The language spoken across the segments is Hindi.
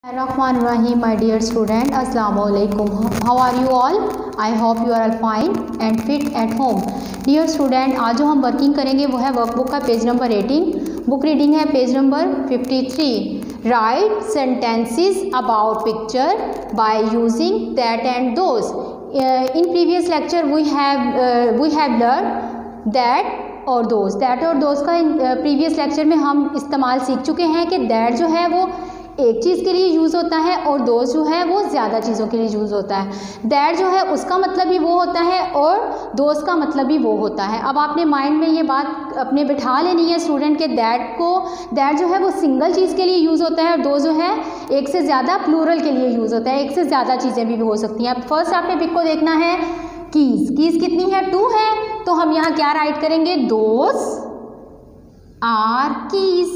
Rahim, my dear student, Assalamu alaikum. How are you all? I hope you are all fine and fit at home. Dear student, आज जो हम वर्किंग करेंगे वो है वर्कबुक का पेज नंबर 18. बुक रीडिंग है page number 53. Write sentences about picture by using that and those. In previous lecture we have learned that और दोज. दैट और दोज का प्रीवियस लेक्चर में हम इस्तेमाल सीख चुके हैं कि दैट जो है वो एक चीज़ के लिए यूज़ होता है और दोज जो है वो ज़्यादा चीज़ों के लिए यूज़ होता है. दैट जो है उसका मतलब भी वो होता है और दोज का मतलब भी वो होता है. अब आपने माइंड में ये बात अपने बिठा लेनी है स्टूडेंट के दैट जो है वो सिंगल चीज़ के लिए यूज़ होता है और दोज जो है एक से ज़्यादा प्लूरल के लिए यूज़ होता है. एक से ज़्यादा चीज़ें भी हो सकती हैं. अब फर्स्ट आपने पिक को देखना है. कीज़ कितनी है? 2 है. तो हम यहाँ क्या राइट करेंगे? Those are keys.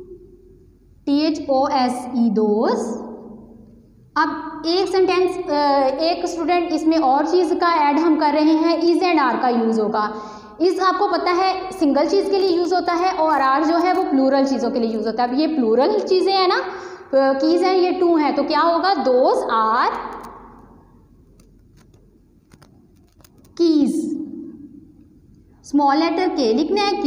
THOSE those. अब एक सेंटेंस एक स्टूडेंट इसमें और चीज़ का ऐड हम कर रहे हैं. इज़ एंड आर का यूज़ होगा. इज़ आपको पता है सिंगल चीज़ के लिए यूज़ होता है और आर जो है वो प्लूरल चीज़ों के लिए यूज़ होता है. अब ये प्लूरल चीज़ें हैं ना, कीज़ हैं, ये 2 हैं, तो क्या होगा? Those are keys. Small letter के लिखना है,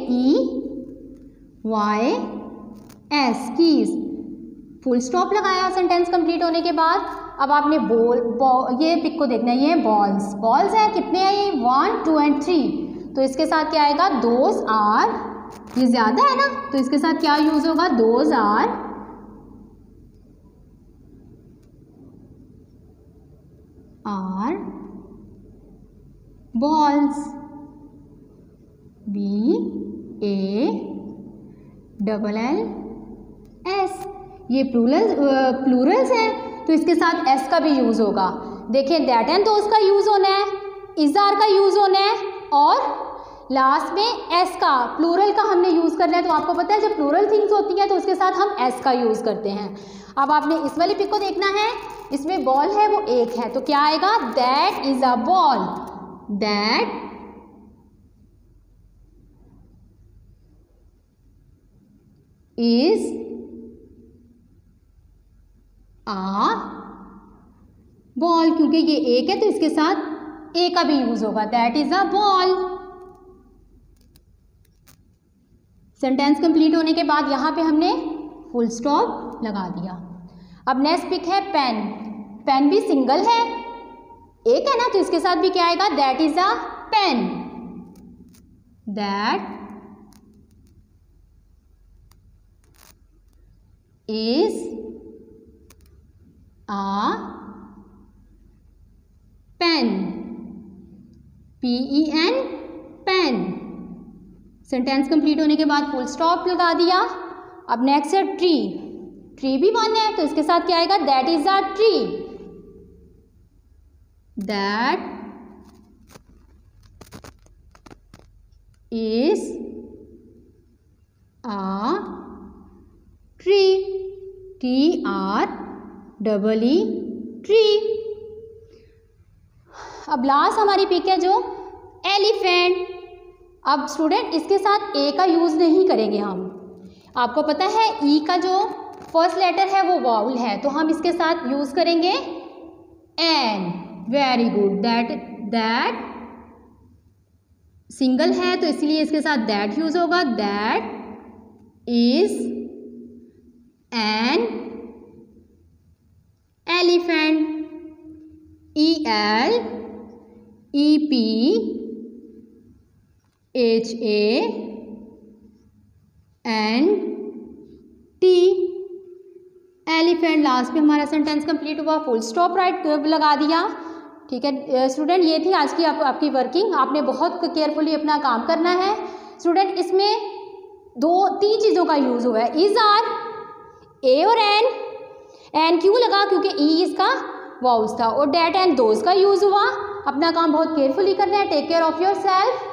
KEYS कीज़. फुल स्टॉप लगाया सेंटेंस कंप्लीट होने के बाद. अब आपने ये पिक को देखना है. ये बॉल्स हैं. कितने हैं ये? 1 2 एंड 3. तो इसके साथ क्या आएगा? Those are. ये ज़्यादा है ना, तो इसके साथ क्या यूज़ होगा? Those are balls. BALLS. ये प्लूरल्स हैं तो इसके साथ एस का भी यूज़ होगा. देखिए दैट एंड दोज का यूज़ होना है, इज़ आर का यूज़ होना है और लास्ट में एस का प्लूरल का हमने यूज़ करना है. तो आपको पता है जब प्लूरल थिंग्स होती हैं तो उसके साथ हम एस का यूज़ करते हैं. अब आपने इस वाली पिक को देखना है. इसमें बॉल है वो एक है, तो क्या आएगा? That is a ball. That is a ball. क्योंकि ये एक है तो इसके साथ ए का भी यूज होगा. That is a ball. Sentence complete होने के बाद यहां पे हमने फुल स्टॉप लगा दिया. अब नेक्स्ट पिक है पेन. पेन भी सिंगल है, एक है ना, तो इसके साथ भी क्या आएगा? That is a pen. दैट is a pen. PEN pen. Sentence complete होने के बाद फुल स्टॉप लगा दिया. अब नेक्स्ट है ट्री. ट्री भी 1 है तो इसके साथ क्या आएगा? That is a tree. That is a tree. TREE tree. अब लास्ट हमारी पिक है जो एलिफेंट. अब स्टूडेंट इसके साथ ए का यूज़ नहीं करेंगे हम. आपको पता है ई का जो फर्स्ट लेटर है वो वाउल है, तो हम इसके साथ यूज़ करेंगे an. Very good. That single है तो इसलिए इसके साथ दैट यूज़ होगा. That is an elephant. ELEPHANT. Elephant. Last में हमारा सेंटेंस कंप्लीट हुआ. फुल स्टॉप राइट लगा दिया. ठीक है स्टूडेंट, ये थी आज की आपकी वर्किंग. आपने बहुत केयरफुली अपना काम करना है. स्टूडेंट इसमें 2-3 चीज़ों का यूज़ हुआ है. इज़ आर, ए और एन क्यों लगा? क्योंकि ई इसका वाउल्स था. और डैट एंड दोज का यूज़ हुआ. अपना काम बहुत केयरफुली करना है. Take care of your self.